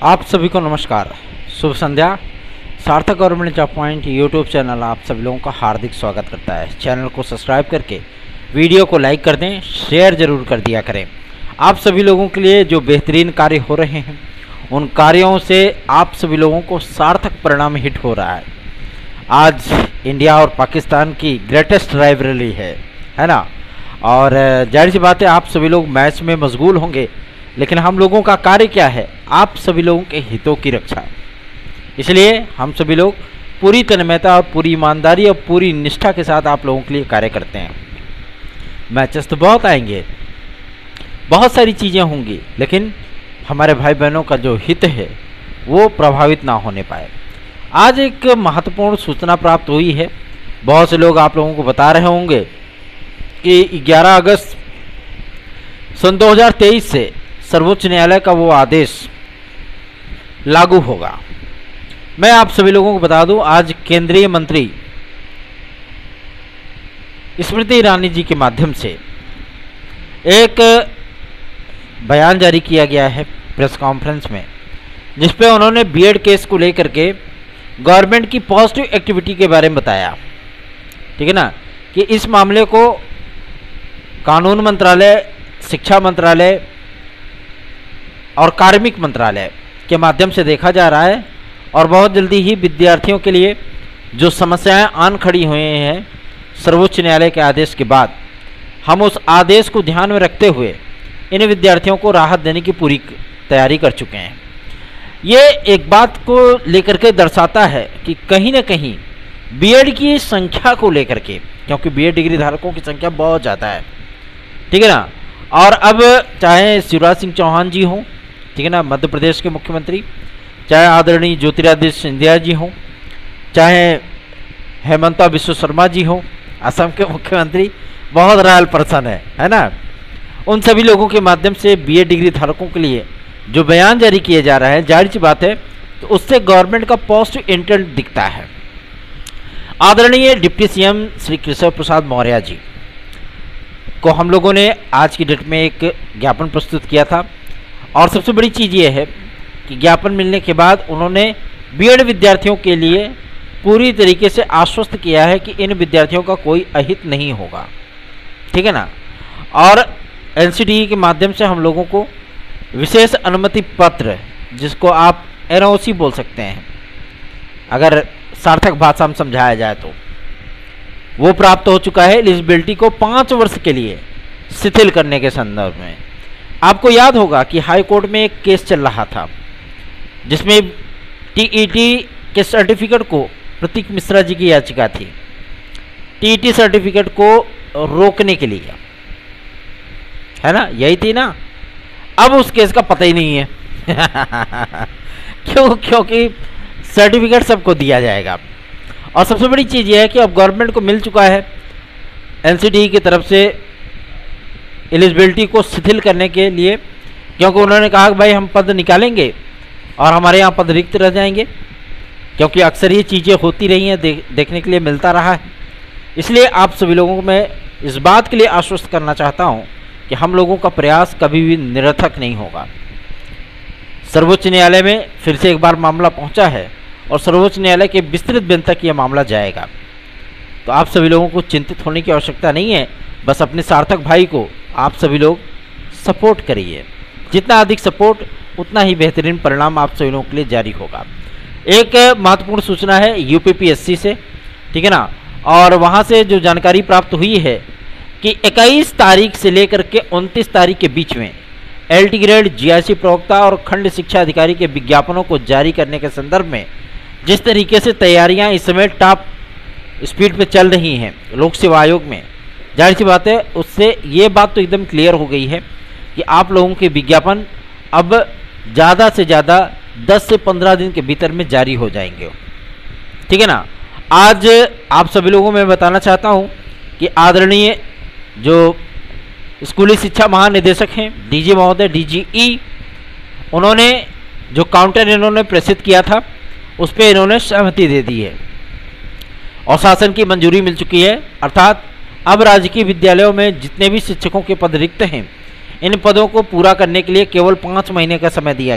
आप सभी को नमस्कार, शुभ संध्या। Sarthak government job point YouTube channel आप सभी लोगों का हार्दिक स्वागत करता है। चैनल को सब्सक्राइब करके वीडियो को लाइक कर दें, शेयर जरूर कर दिया करें। आप सभी लोगों के लिए जो बेहतरीन कार्य हो रहे हैं उन कार्यों से आप सभी लोगों को सार्थक परिणाम हिट हो रहा है। आज इंडिया और पाकिस्तान की ग्रेटेस्ट राइवलरी है ना। और जाहिर सी बात है आप सभी लोग मैच में मशगूल होंगे, लेकिन हम लोगों का कार्य क्या है? आप सभी लोगों के हितों की रक्षा। इसलिए हम सभी लोग पूरी तन्मयता और पूरी ईमानदारी और पूरी निष्ठा के साथ आप लोगों के लिए कार्य करते हैं। मैचेस तो बहुत आएंगे, बहुत सारी चीज़ें होंगी, लेकिन हमारे भाई बहनों का जो हित है वो प्रभावित ना होने पाए। आज एक महत्वपूर्ण सूचना प्राप्त हुई है। बहुत से लोग आप लोगों को बता रहे होंगे कि 11 अगस्त सन 2023 से सर्वोच्च न्यायालय का वो आदेश लागू होगा। मैं आप सभी लोगों को बता दूं, आज केंद्रीय मंत्री स्मृति ईरानी जी के माध्यम से एक बयान जारी किया गया है प्रेस कॉन्फ्रेंस में, जिस पे उन्होंने बीएड केस को लेकर के गवर्नमेंट की पॉजिटिव एक्टिविटी के बारे में बताया। ठीक है ना, कि इस मामले को कानून मंत्रालय, शिक्षा मंत्रालय और कार्मिक मंत्रालय के माध्यम से देखा जा रहा है और बहुत जल्दी ही विद्यार्थियों के लिए जो समस्याएं आन खड़ी हुई हैं सर्वोच्च न्यायालय के आदेश के बाद, हम उस आदेश को ध्यान में रखते हुए इन विद्यार्थियों को राहत देने की पूरी तैयारी कर चुके हैं। ये एक बात को लेकर के दर्शाता है कि कहीं ना कहीं बीएड की संख्या को लेकर के, क्योंकि बीएड डिग्री धारकों की संख्या बहुत ज़्यादा है, ठीक है ना। और अब चाहे शिवराज सिंह चौहान जी हों, ठीक है ना, मध्य प्रदेश के मुख्यमंत्री, चाहे आदरणीय ज्योतिरादित्य सिंधिया जी हों, चाहे हेमंता बिश्व शर्मा जी हों, असम के मुख्यमंत्री, बहुत रॉयल पर्सन है ना। उन सभी लोगों के माध्यम से बीएड डिग्री धारकों के लिए जो बयान जारी किया जा रहा है, जाहिर सी बात है तो उससे गवर्नमेंट का पॉजिटिव इंटेंट दिखता है। आदरणीय डिप्टी सीएम श्री केशव प्रसाद मौर्य जी को हम लोगों ने आज की डेट में एक ज्ञापन प्रस्तुत किया था, और सबसे बड़ी चीज़ ये है कि ज्ञापन मिलने के बाद उन्होंने बीएड विद्यार्थियों के लिए पूरी तरीके से आश्वस्त किया है कि इन विद्यार्थियों का कोई अहित नहीं होगा, ठीक है ना। और एनसीटीई के माध्यम से हम लोगों को विशेष अनुमति पत्र, जिसको आप एनओसी बोल सकते हैं अगर सार्थक भाषा में समझाया जाए तो, वो प्राप्त हो चुका है एलिजिबिलिटी को 5 वर्ष के लिए शिथिल करने के संदर्भ में। आपको याद होगा कि हाई कोर्ट में एक केस चल रहा था जिसमें टीईटी के सर्टिफिकेट को, प्रतीक मिश्रा जी की याचिका थी टीईटी सर्टिफिकेट को रोकने के लिए, है ना, यही थी ना। अब उस केस का पता ही नहीं है क्योंकि सर्टिफिकेट सबको दिया जाएगा। और सबसे बड़ी चीज़ यह है कि अब गवर्नमेंट को मिल चुका है एनसीटीई की तरफ से एलिजिबिलिटी को शिथिल करने के लिए, क्योंकि उन्होंने कहा कि भाई हम पद निकालेंगे और हमारे यहाँ पद रिक्त रह जाएंगे, क्योंकि अक्सर ये चीज़ें होती रही हैं, देखने के लिए मिलता रहा है। इसलिए आप सभी लोगों को मैं इस बात के लिए आश्वस्त करना चाहता हूँ कि हम लोगों का प्रयास कभी भी निरर्थक नहीं होगा। सर्वोच्च न्यायालय में फिर से एक बार मामला पहुँचा है और सर्वोच्च न्यायालय के विस्तृत बेंच तक यह मामला जाएगा। तो आप सभी लोगों को चिंतित होने की आवश्यकता नहीं है, बस अपने सार्थक भाई को आप सभी लोग सपोर्ट करिए। जितना अधिक सपोर्ट उतना ही बेहतरीन परिणाम आप सभी लोगों के लिए जारी होगा। एक महत्वपूर्ण सूचना है यूपीपीएससी से, ठीक है ना, और वहाँ से जो जानकारी प्राप्त हुई है कि 21 तारीख से लेकर के 29 तारीख के बीच में एलटी ग्रेड, जीआईसी प्रवक्ता और खंड शिक्षा अधिकारी के विज्ञापनों को जारी करने के संदर्भ में जिस तरीके से तैयारियां इस समय टॉप स्पीड पे चल रही हैं लोक सेवा आयोग में, जाहिर सी बात है उससे ये बात तो एकदम क्लियर हो गई है कि आप लोगों के विज्ञापन अब ज़्यादा से ज़्यादा 10 से 15 दिन के भीतर में जारी हो जाएंगे, ठीक है ना। आज आप सभी लोगों में बताना चाहता हूँ कि आदरणीय जो स्कूली शिक्षा महानिदेशक हैं डीजी महोदय, डीजीई, उन्होंने जो काउंटर इन्होंने प्रेषित किया था उस पर इन्होंने सहमति दे दी है और शासन की मंजूरी मिल चुकी है। अर्थात अब राजकीय विद्यालयों में जितने भी शिक्षकों के पद रिक्त हैं इन पदों को पूरा करने के लिए केवल 5 महीने का समय दिया गया है।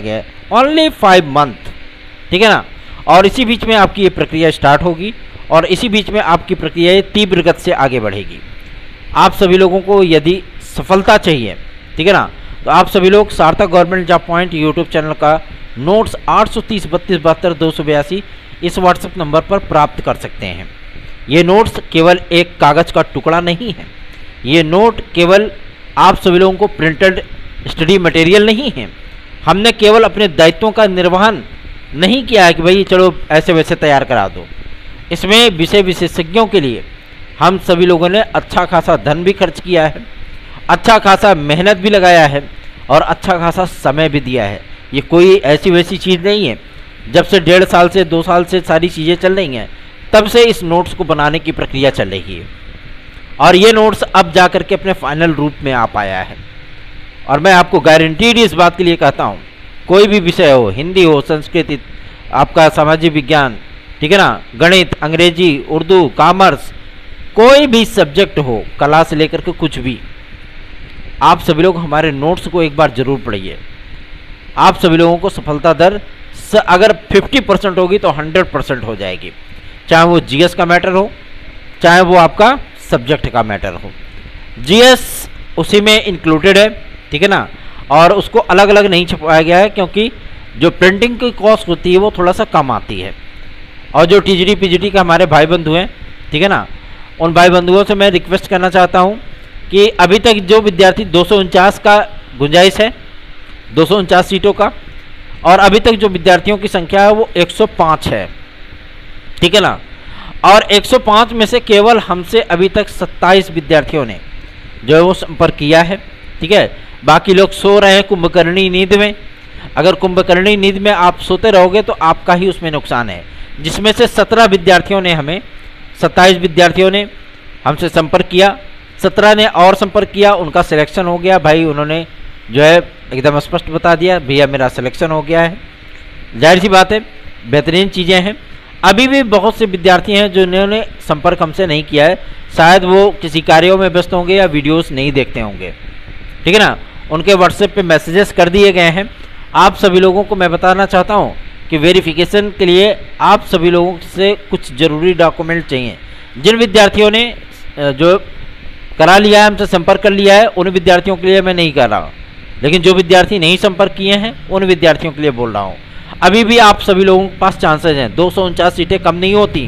ओनली 5 मंथ, ठीक है ना। और इसी बीच में आपकी ये प्रक्रिया स्टार्ट होगी और इसी बीच में आपकी प्रक्रिया तीव्र गति से आगे बढ़ेगी। आप सभी लोगों को यदि सफलता चाहिए, ठीक है ना, तो आप सभी लोग Sarthak government job point YouTube channel का नोट्स 830 32 72 282 इस व्हाट्सएप नंबर पर प्राप्त कर सकते हैं। ये नोट्स केवल एक कागज़ का टुकड़ा नहीं है, ये नोट केवल आप सभी लोगों को प्रिंटेड स्टडी मटेरियल नहीं है। हमने केवल अपने दायित्वों का निर्वहन नहीं किया है कि भाई चलो ऐसे वैसे तैयार करा दो। इसमें विषय विशेषज्ञों के लिए हम सभी लोगों ने अच्छा खासा धन भी खर्च किया है, अच्छा खासा मेहनत भी लगाया है और अच्छा खासा समय भी दिया है। ये कोई ऐसी वैसी चीज़ नहीं है। जब से 1.5 साल से 2 साल से सारी चीज़ें चल रही हैं, तब से इस नोट्स को बनाने की प्रक्रिया चल रही है और ये नोट्स अब जा कर के अपने फाइनल रूप में आ पाया है। और मैं आपको गारंटीड इस बात के लिए कहता हूँ, कोई भी विषय हो, हिंदी हो, संस्कृत, आपका सामाजिक विज्ञान, ठीक है ना, गणित, अंग्रेजी, उर्दू, कॉमर्स, कोई भी सब्जेक्ट हो, कला से लेकर के कुछ भी, आप सभी लोग हमारे नोट्स को एक बार जरूर पढ़िए। आप सभी लोगों को सफलता दर अगर 50% होगी तो 100% हो जाएगी। चाहे वो जीएस का मैटर हो, चाहे वो आपका सब्जेक्ट का मैटर हो। जीएस उसी में इंक्लूडेड है, ठीक है ना, और उसको अलग अलग नहीं छपवाया गया है क्योंकि जो प्रिंटिंग की कॉस्ट होती है वो थोड़ा सा कम आती है। और जो टीजीडी पीजीडी का हमारे भाई बंधु हैं, ठीक है ना, उन भाई बंधुओं से मैं रिक्वेस्ट करना चाहता हूं कि अभी तक जो विद्यार्थी 249 का गुंजाइश है, 249 सीटों का, और अभी तक जो विद्यार्थियों की संख्या है वो 105 है, ठीक है ना। और 105 में से केवल हमसे अभी तक 27 विद्यार्थियों ने जो है वो संपर्क किया है, ठीक है। बाकी लोग सो रहे हैं कुंभकर्णी नींद में। अगर कुंभकर्णी नींद में आप सोते रहोगे तो आपका ही उसमें नुकसान है। जिसमें से 17 विद्यार्थियों ने हमें 27 विद्यार्थियों ने हमसे संपर्क किया, 17 ने और संपर्क किया, उनका सिलेक्शन हो गया। भाई उन्होंने जो है एकदम स्पष्ट बता दिया, भैया मेरा सिलेक्शन हो गया है। जाहिर सी बात है, बेहतरीन चीज़ें हैं। अभी भी बहुत से विद्यार्थी हैं जिन्होंने संपर्क हमसे नहीं किया है, शायद वो किसी कार्यों में व्यस्त होंगे या वीडियोस नहीं देखते होंगे, ठीक है ना। उनके व्हाट्सएप पे मैसेजेस कर दिए गए हैं। आप सभी लोगों को मैं बताना चाहता हूँ कि वेरिफिकेशन के लिए आप सभी लोगों से कुछ ज़रूरी डॉक्यूमेंट चाहिए। जिन विद्यार्थियों ने जो करा लिया है, हमसे संपर्क कर लिया है, उन विद्यार्थियों के लिए मैं नहीं कर रहा हूँ, लेकिन जो विद्यार्थी नहीं संपर्क किए हैं उन विद्यार्थियों के लिए बोल रहा हूँ। अभी भी आप सभी लोगों के पास चांसेस हैं, 249 सीटें कम नहीं होती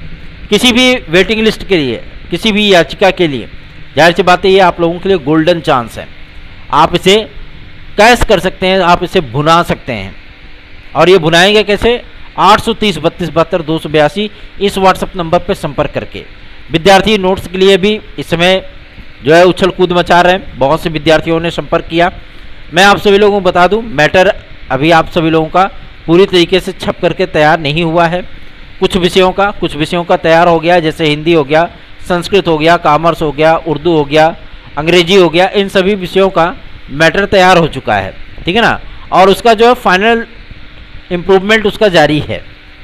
किसी भी वेटिंग लिस्ट के लिए, किसी भी याचिका के लिए। जाहिर सी बात है, ये आप लोगों के लिए गोल्डन चांस है। आप इसे कैश कर सकते हैं, आप इसे भुना सकते हैं। और ये भुनाएंगे कैसे? 830 32 72 282 इस व्हाट्सएप नंबर पर संपर्क करके। विद्यार्थी नोट्स के लिए भी इस समय जो है उछल कूद मचा रहे हैं, बहुत से विद्यार्थियों ने संपर्क किया। मैं आप सभी लोगों को बता दूं, मैटर अभी आप सभी लोगों का पूरी तरीके से छप करके तैयार नहीं हुआ है। कुछ विषयों का तैयार हो गया, जैसे हिंदी हो गया, संस्कृत हो गया, कॉमर्स हो गया, उर्दू हो गया, अंग्रेजी हो गया, इन सभी विषयों का मैटर तैयार हो चुका है, ठीक है ना। और उसका जो है फाइनल इम्प्रूवमेंट उसका जारी है।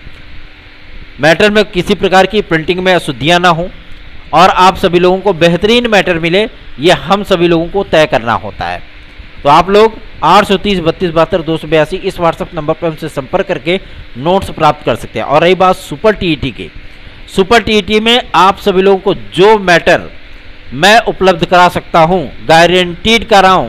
मैटर में किसी प्रकार की प्रिंटिंग में अशुद्धियाँ ना हो और आप सभी लोगों को बेहतरीन मैटर मिले, ये हम सभी लोगों को तय करना होता है। तो आप लोग 830 32 72 282 इस व्हाट्सएप नंबर पर हमसे संपर्क करके नोट्स प्राप्त कर सकते हैं। और रही बात सुपर टीईटी की, सुपर टीईटी में आप सभी लोगों को जो मैटर मैं उपलब्ध करा सकता हूं, गारंटीड कर रहा हूं,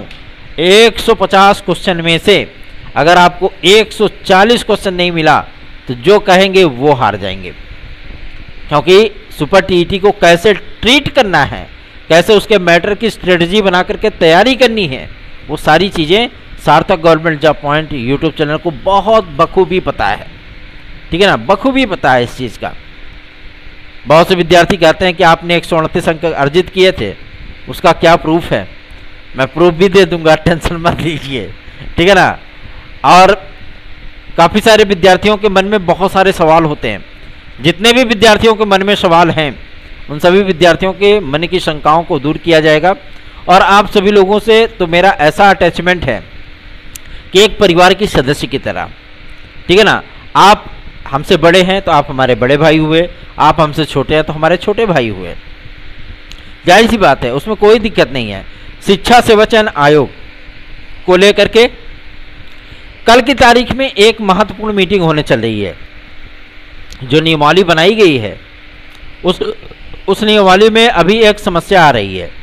150 क्वेश्चन में से अगर आपको 140 क्वेश्चन नहीं मिला तो जो कहेंगे वो हार जाएंगे। क्योंकि सुपर टीईटी को कैसे ट्रीट करना है, कैसे उसके मैटर की स्ट्रेटजी बना करके तैयारी करनी है, वो सारी चीज़ें Sarthak government job point YouTube channel को बहुत बखूबी पता है, ठीक है ना, बखूबी पता है इस चीज़ का। बहुत से विद्यार्थी कहते हैं कि आपने 129 अंक अर्जित किए थे, उसका क्या प्रूफ है? मैं प्रूफ भी दे दूंगा, टेंशन मत लीजिए, ठीक है ना। और काफ़ी सारे विद्यार्थियों के मन में बहुत सारे सवाल होते हैं। जितने भी विद्यार्थियों के मन में सवाल हैं उन सभी विद्यार्थियों के मन की शंकाओं को दूर किया जाएगा। और आप सभी लोगों से तो मेरा ऐसा अटैचमेंट है कि एक परिवार की सदस्य की तरह, ठीक है ना। आप हमसे बड़े हैं तो आप हमारे बड़े भाई हुए, आप हमसे छोटे हैं तो हमारे छोटे भाई हुए। जाहिर सी बात है, उसमें कोई दिक्कत नहीं है। शिक्षा सेवाचयन आयोग को लेकर के कल की तारीख में एक महत्वपूर्ण मीटिंग होने चल रही है। जो नियमावली बनाई गई है उस नियमावली में अभी एक समस्या आ रही है।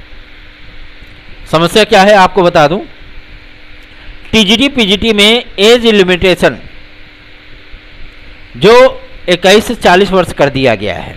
समस्या क्या है आपको बता दूं। टीजीटी पीजीटी में एज लिमिटेशन जो 21 से 40 वर्ष कर दिया गया है।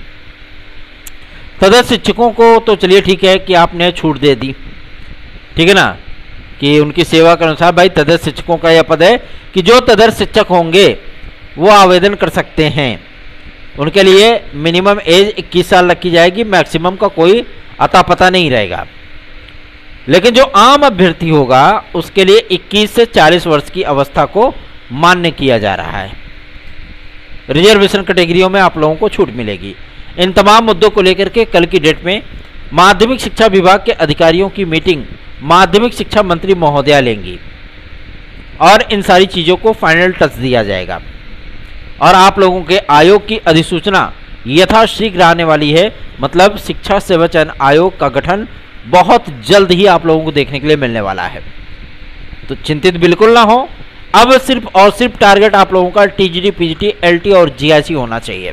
तदर्थ शिक्षकों को तो चलिए ठीक है कि आपने छूट दे दी, ठीक है ना, कि उनकी सेवा के अनुसार भाई तदर्थ शिक्षकों का यह पद है कि जो तदर्थ शिक्षक होंगे वो आवेदन कर सकते हैं। उनके लिए मिनिमम एज 21 साल रखी जाएगी, मैक्सिमम का कोई अता पता नहीं रहेगा। लेकिन जो आम अभ्यर्थी होगा उसके लिए 21 से 40 वर्ष की अवस्था को मान्य किया जा रहा है। रिजर्वेशन कैटेगरियों में आप लोगों को छूट मिलेगी। इन तमाम मुद्दों को लेकर के कल की डेट में माध्यमिक शिक्षा विभाग के अधिकारियों की मीटिंग माध्यमिक शिक्षा मंत्री महोदया लेंगी और इन सारी चीज़ों को फाइनल टच दिया जाएगा और आप लोगों के आयोग की अधिसूचना यथाशीघ्र आने वाली है। मतलब शिक्षा सेवा चयन आयोग का गठन बहुत जल्द ही आप लोगों को देखने के लिए मिलने वाला है। तो चिंतित बिल्कुल ना हो। अब सिर्फ और सिर्फ टारगेट आप लोगों का टीजीटी पीजीटी एलटी और जीआईसी होना चाहिए।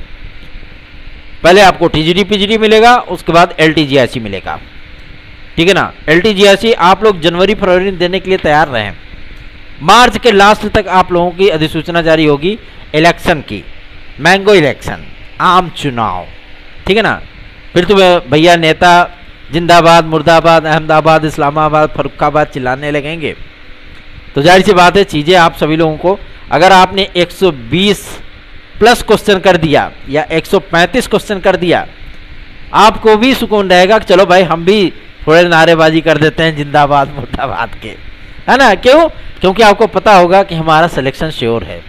पहले आपको टीजीटी पीजीटी मिलेगा, उसके बाद एलटी जीआईसी मिलेगा, ठीक है ना। एलटी जीआईसी आप लोग जनवरी फरवरी में देने के लिए तैयार रहें। मार्च के लास्ट तक आप लोगों की अधिसूचना जारी होगी इलेक्शन की, मैंगो इलेक्शन, आम चुनाव, ठीक है ना। फिर तो भैया नेता जिंदाबाद मुर्दाबाद अहमदाबाद इस्लामाबाद फर्रुखाबाद चिल्लाने लगेंगे। तो जाहिर सी बात है चीज़ें आप सभी लोगों को, अगर आपने 120 प्लस क्वेश्चन कर दिया या 135 क्वेश्चन कर दिया, आपको भी सुकून रहेगा कि चलो भाई हम भी थोड़े नारेबाजी कर देते हैं जिंदाबाद मुर्दाबाद के, है ना। क्यों? क्योंकि आपको पता होगा कि हमारा सिलेक्शन श्योर है।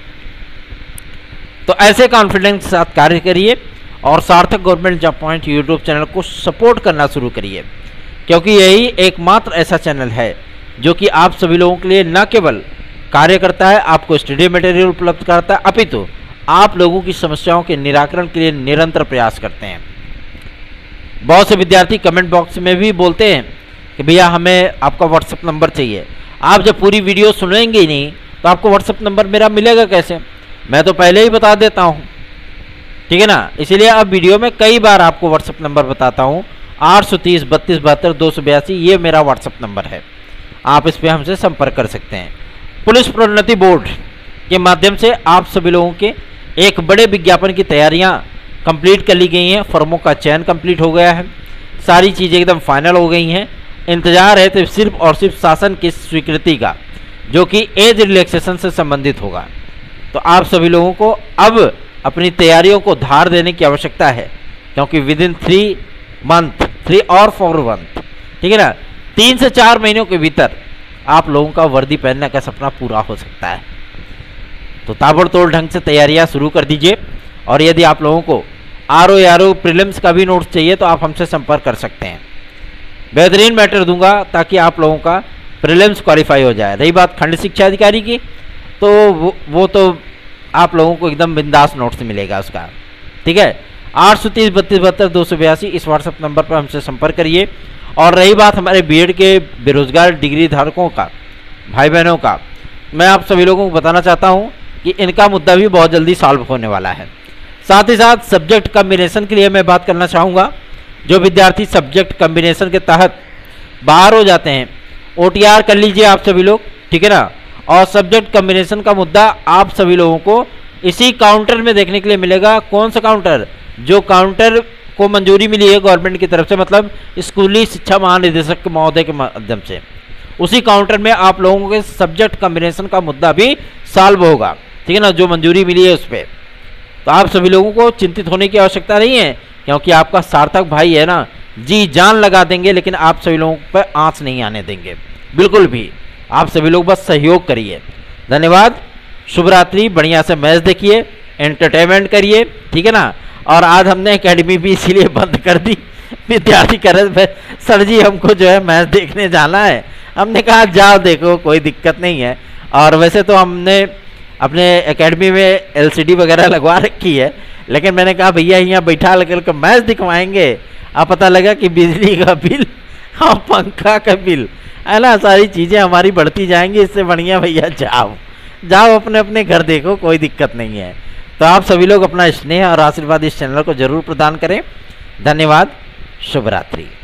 तो ऐसे कॉन्फिडेंस के साथ कार्य करिए और Sarthak government job point YouTube channel को सपोर्ट करना शुरू करिए, क्योंकि यही एकमात्र ऐसा चैनल है जो कि आप सभी लोगों के लिए न केवल कार्य करता है, आपको स्टडी मटेरियल उपलब्ध करता है, अपितु आप लोगों की समस्याओं के निराकरण के लिए निरंतर प्रयास करते हैं। बहुत से विद्यार्थी कमेंट बॉक्स में भी बोलते हैं कि भैया हमें आपका व्हाट्सएप नंबर चाहिए। आप जब पूरी वीडियो सुनेंगे ही नहीं तो आपको व्हाट्सएप नंबर मेरा मिलेगा कैसे? मैं तो पहले ही बता देता हूँ, ठीक है ना। इसीलिए अब वीडियो में कई बार आपको व्हाट्सएप नंबर बताता हूँ। 830 32 72 282 ये मेरा व्हाट्सएप नंबर है, आप इस पर हमसे संपर्क कर सकते हैं। पुलिस प्रोन्नति बोर्ड के माध्यम से आप सभी लोगों के एक बड़े विज्ञापन की तैयारियां कंप्लीट कर ली गई हैं। फर्मों का चयन कंप्लीट हो गया है, सारी चीज़ें एकदम फाइनल हो गई हैं। इंतजार है तो सिर्फ और सिर्फ शासन की स्वीकृति का, जो कि एज रिलैक्सेशन से संबंधित होगा। तो आप सभी लोगों को अब अपनी तैयारियों को धार देने की आवश्यकता है, क्योंकि विद इन 3 मंथ 3 और 4 मंथ, ठीक है ना, 3 से 4 महीनों के भीतर आप लोगों का वर्दी पहनने का सपना पूरा हो सकता है। तो ताबड़तोड़ ढंग से तैयारियां शुरू कर दीजिए। और यदि आप लोगों को आरओ प्रीलिम्स का भी नोट्स चाहिए तो आप हमसे संपर्क कर सकते हैं। बेहतरीन मैटर दूंगा ताकि आप लोगों का प्रीलिम्स क्वालिफाई हो जाए। रही बात खंड शिक्षा अधिकारी की, तो वो तो आप लोगों को एकदम बिंदास नोट्स मिलेगा उसका, ठीक है। 830 32 72 282 इस व्हाट्सएप नंबर पर हमसे संपर्क करिए। और रही बात हमारे बीएड के बेरोजगार डिग्री धारकों का, भाई बहनों का, मैं आप सभी लोगों को बताना चाहता हूं कि इनका मुद्दा भी बहुत जल्दी सॉल्व होने वाला है। साथ ही साथ सब्जेक्ट कम्बिनेशन के लिए मैं बात करना चाहूँगा। जो विद्यार्थी सब्जेक्ट कम्बिनेशन के तहत बाहर हो जाते हैं, ओटीआर कर लीजिए आप सभी लोग, ठीक है ना। और सब्जेक्ट कम्बिनेशन का मुद्दा आप सभी लोगों को इसी काउंटर में देखने के लिए मिलेगा। कौन सा काउंटर? जो काउंटर को मंजूरी मिली है गवर्नमेंट की तरफ से, मतलब स्कूली शिक्षा महानिदेशक महोदय के माध्यम से, उसी काउंटर में आप लोगों के सब्जेक्ट कम्बिनेशन का मुद्दा भी सॉल्व होगा, ठीक है ना, जो मंजूरी मिली है उस पर। तो आप सभी लोगों को चिंतित होने की आवश्यकता नहीं है, क्योंकि आपका सार्थक भाई है ना, जी जान लगा देंगे, लेकिन आप सभी लोगों पर आंच नहीं आने देंगे बिल्कुल भी। आप सभी लोग बस सहयोग करिए। धन्यवाद, शुभ रात्रि। बढ़िया से मैच देखिए, एंटरटेनमेंट करिए, ठीक है ना। और आज हमने एकेडमी भी इसीलिए बंद कर दी। विद्यार्थी कह रहे सर जी हमको जो है मैच देखने जाना है। हमने कहा जाओ देखो, कोई दिक्कत नहीं है। और वैसे तो हमने अपने एकेडमी में एलसीडी वगैरह लगवा रखी है, लेकिन मैंने कहा भैया यहाँ बैठा लगे मैच दिखवाएंगे, अब पता लगा कि बिजली का बिल और पंखा का बिल, है ना, सारी चीज़ें हमारी बढ़ती जाएंगी। इससे बढ़िया भैया जाओ, जाओ अपने अपने घर देखो, कोई दिक्कत नहीं है। तो आप सभी लोग अपना स्नेह और आशीर्वाद इस चैनल को जरूर प्रदान करें। धन्यवाद। शुभ रात्रि।